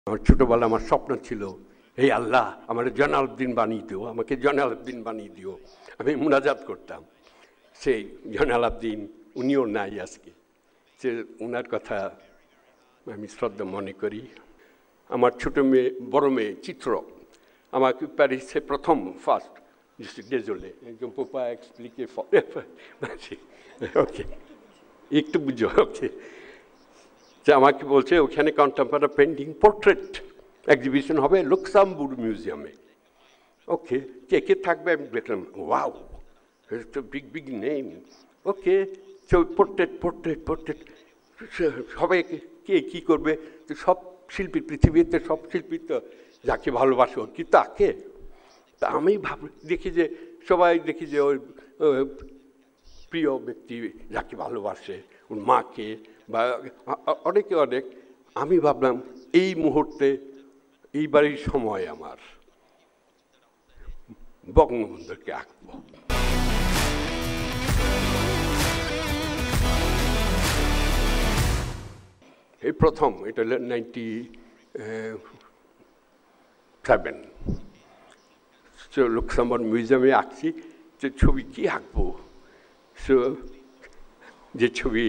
আমার ছোটবেলা আমার স্বপ্ন ছিল, হে আল্লাহ আমার জয়নালউদ্দিন বানিয়ে দিও, আমাকে জয়নালউদ্দিন বানিয়ে দিও। আমি মুনাজাত করতাম। সেই জয়নালউদ্দিন উনিও নাই আজকে, যে ওনার কথা আমি শ্রদ্ধা মনে করি। আমার ছোট মেয়ে, বড় মেয়ে চিত্র আমাকে প্যারিসে প্রথম ফার্স্ট ডেজোলে একদম পোপা এক্সপ্লিকে ওকে একটু বুঝো ওকে, যে আমাকে বলছে ওখানে কন্টেম্পোরারি পেন্টিং পোর্ট্রেট এক্সিবিশন হবে লুক্সেমবুর্গ মিউজিয়ামে। ওকে, কে কে থাকবে আমি দেখলাম, ওয়াও তো big big name. Okay, portrait portrait portrait সবাই কে কী করবে, তো সব শিল্পী, পৃথিবীতে সব শিল্পী তো যাকে ভালোবাসে ওর কি তাকে। তা আমি দেখি যে সবাই দেখি যে ওর প্রিয় ব্যক্তি যাকে ভালোবাসে, ওর মাকে বা অনেকে অনেক। আমি ভাবলাম এই মুহূর্তে এইবারই সময় আমার বঙ্গবন্ধুকে আঁকব। এই প্রথম, এটা 97 লুক্সেমবুর্গ মিউজিয়ামে আঁকছি। যে ছবি কি আঁকবো, যে ছবি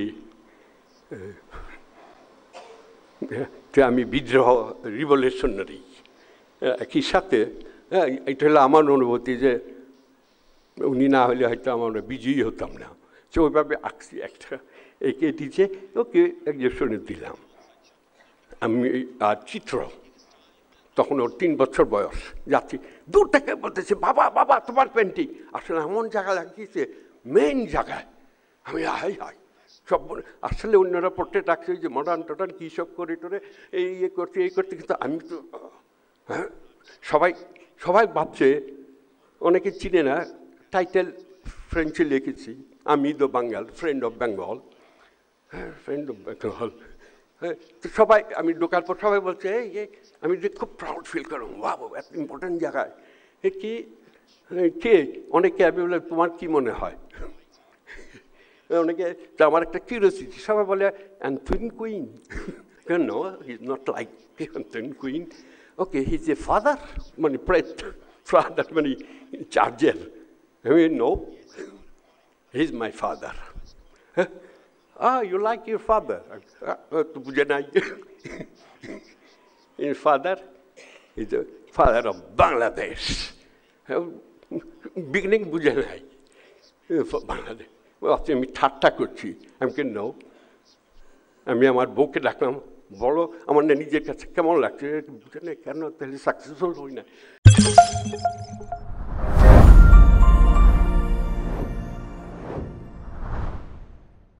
আমি বিদ্রোহ রিভলিউশনারি একই সাথে, এটা হলো আমার অনুভূতি যে উনি না হলে হয়তো আমরা বিজয়ী হতাম না। তো ওইভাবে আঁকছি একটা, একে দিচ্ছে ওকে এক্সিবিশনে দিলাম আমি। আর চিত্র তখন ওর 3 বছর বয়স, যাচ্ছি দূর থেকে বলতেছে বাবা বাবা তোমার পেন্টিং। আসলে এমন জায়গা লাগিয়েছে মেইন জায়গায়, আমি হাই হাই সব আসলে অন্যরা পোর্ট্রেট রাখছে যে মডার্ন টডার্ন কী সব করে টোরে এই করতে এই করতে, কিন্তু আমি তো হ্যাঁ সবাই ভাবছে, অনেকে চিনে না, টাইটেল ফ্রেঞ্চে লিখেছি, আমি the Bangal, friend of Bengal. হ্যাঁ, ফ্রেন্ড অফ বেঙ্গল। হ্যাঁ, তো সবাই আমি ঢোকার পর সবাই বলছে এই আমি যে খুব প্রাউড ফিল করলাম, বাবা এত ইম্পর্টেন্ট জায়গায় কি কে। অনেকে আমি বলে তোমার কি মনে হয়, অনেকে তো আমার একটা কিউরিওসিটি, সবাই বলে Anthony Quinn. No, he is not like Anthony Quinn. Okay, he is a father, মানে প্রেট ফাদার, মানে চার্জের। আমি no, he is my father. You like your father? তো বুঝে নাই। His father is the father of Bangladesh. Beginning বুঝে নাই বাংলাদেশ। আমি ঠাট্টা করছি, আমি কেন নো। আমি আমার বউকে ডাকলাম, বলো আমার না নিজের কাছে কেমন লাগছে, বুঝে না কেন তাহলে সাকসেসফুল হই না।